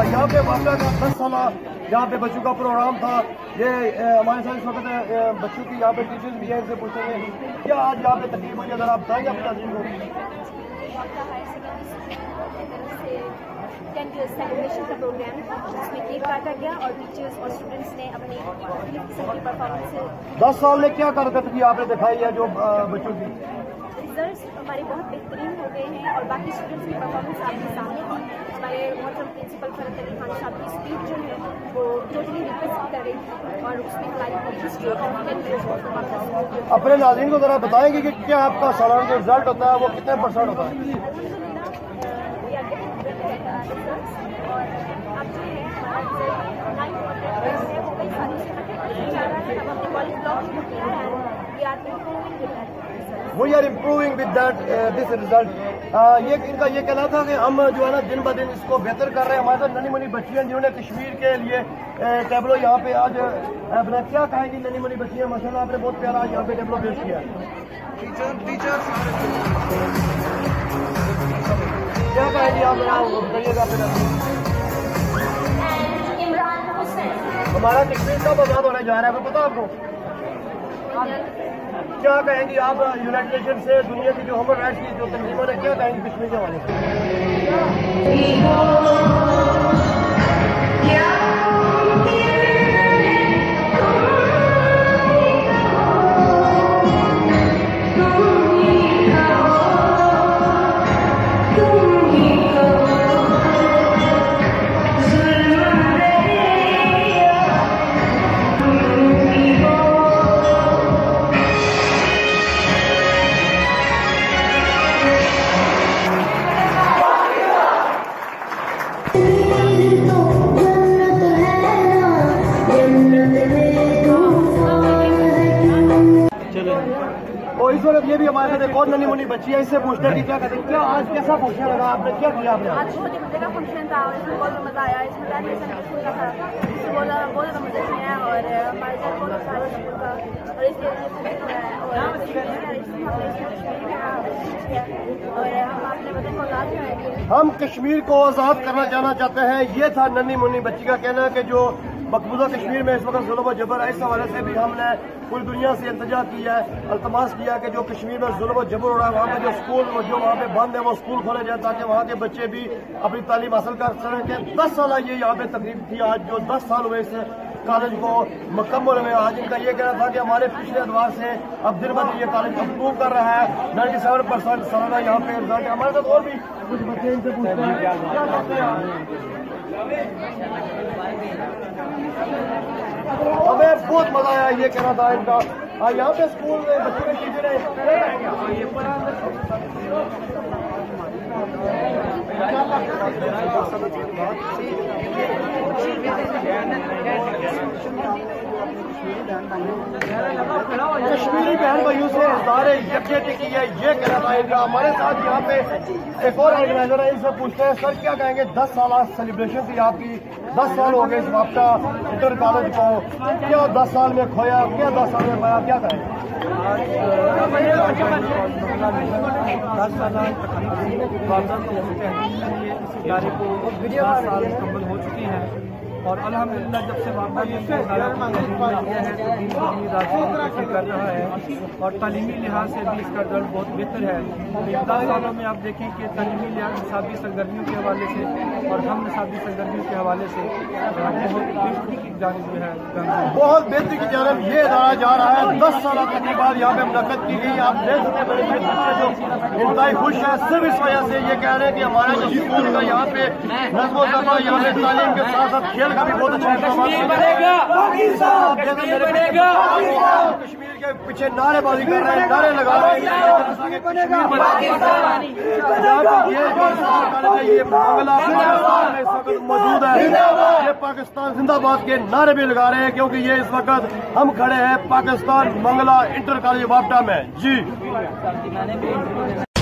यहाँ पे वापडा का 10 साल यहाँ पे बच्चों का प्रोग्राम था। ये हमारे साथ इस वक्त बच्चों की यहाँ पे टीचर्स भी है, इनसे पूछेंगे क्या आज यहाँ पे तकलीफ हुई, अगर आप बताएंगे अपना दिन को। सेलिब्रेशन का प्रोग्राम जिसमें केक काटा गया और टीचर्स और स्टूडेंट्स ने अपनी परफॉर्मेंस 10 साल में क्या कारकर्दगी आपने दिखाई है जो बच्चों की? रिजल्ट्स हमारे बहुत बेहतरीन हो गए हैं और बाकी स्टूडेंट्स की परफॉर्मेंस आपके सामने थी। हमारे मोहतरम प्रिंसिपल फरहत अली खान साहब की स्पीच जो है वो टोटली रिप्रेजेंट कर रही थी और उसमें हमारी पूरी हिस्ट्री अपने नाज़रीन को जरा बताएंगे कि क्या आपका सालाना जो रिजल्ट होता है वो कितने % होता है? We are improving with that this result. ये इनका ये कहना था कि हम जो है ना दिन ब दिन इसको बेहतर कर रहे हैं। हमारे साथ नन्ही मुन्नी बच्चियाँ जिन्होंने कश्मीर के लिए टेबलो यहाँ पे आज अपना क्या कहेंगी नन्ही मुन्नी बच्चियाँ, माशाल्लाह आपने बहुत प्यारा आज यहाँ पे टेबलो पेश किया। क्या कहेंगी आप बताइएगा। हमारा कश्मीर कब आजाद होने जा रहा है पता आपको? क्या कहेंगी आप यूनाइटेड नेशन से दुनिया की जो ह्यूमन राइट्स की जो तंजीमों है क्या कहेंगी कश्मीर के हवाले से? और इस वक्त ये भी हमारे साथ एक और नन्ही मुन्नी बच्ची है, इससे पूछते हैं कि क्या कहते हैं, क्या आज कैसा फंक्शन लगा आपने, क्या किया आपने? आज बहुत ही मजे का फंक्शन था और इसमें बहुत मजा आया। इसमें स्कूल का था, इसमें बहुत ज़्यादा मजे हैं और हमारे साथ बहुत अच्छा स्कूल का और इसके हम कश्मीर को आज़ाद करना चाहना चाहते हैं। ये था नन्ही मुन्नी बच्ची का कहना कि जो मकबूजा कश्मीर में इस वक्त जुल्म और जबर है, इस हवाले से भी हमने पूरी दुनिया से इल्तिजा किया है, अल्तमास किया कि जो कश्मीर में जुल्म और जबर हो रहा है वहाँ पे जो स्कूल जो वहाँ पे बंद है वो स्कूल खोले जाए ताकि वहाँ के बच्चे भी अपनी तालीम हासिल कर सकें। 10 साल ये यहाँ पे तकरीब थी, आज जो 10 साल हुए इस कॉलेज को मुकम्मल हुए। आज इनका ये कहना था कि हमारे पिछले एतवार से अब दिन ब दिन ये कॉलेज इम्प्रूव कर रहा है। 97% सालाना यहाँ पे रिजल्ट है। हमारे साथ और भी कुछ बच्चे इनसे पूछते हैं क्या करते हैं। हमें बहुत मजा आया, ये कहना था इनका। यहाँ पे स्कूल में बच्चों के टीचर है कश्मीरी बहन भाइयों से इज़हार यकजहती की है, ये कहना था इनका। हमारे साथ यहाँ पे एक और ऑर्गेनाइजर है, इनसे पूछते हैं सर क्या कहेंगे 10 साल सेलिब्रेशन थी आपकी, 10 साल हो गए इस वापडा इंटर कॉलेज को, क्या 10 साल में खोया, क्या 10 साल में पाया, क्या कहेंगे? 10 साल मुकम्मल हो चुकी हैं और अल्हम्दुलिल्लाह जब से वापडा किया है तो राजनीति कर रहा है और तालीमी लिहाज से भी इसका रिजल्ट बहुत बेहतर है। 10 सालों में आप देखें कि तालीमी लिहाज निसाबी सरगर्मियों के हवाले से और हम निसाबी सरगर्मियों के हवाले से बहुत बेहतरी की जानिब जो है बहुत बेहतरी की जानिब ये रहा जा रहा है। 10 साल के बाद यहाँ पे मुनक़द की गई। आप देख सकते हैं बच्चे जो इंतहाई खुश है सिर्फ इस वजह से ये कह रहे हैं कि हमारा जो स्कूल का यहाँ पे नज़्म व ज़मा यहाँ पे तालीम के साथ साथ खेल का भी बहुत अच्छा कश्मीर के पीछे नारेबाजी कर रहे हैं, नारे लगा रहे हैं। ये मंगला में इस वक्त मौजूद है, ये पाकिस्तान जिंदाबाद के नारे भी लगा रहे हैं क्योंकि ये इस वक्त हम खड़े हैं पाकिस्तान मंगला इंटर कॉलेज वापडा में जी।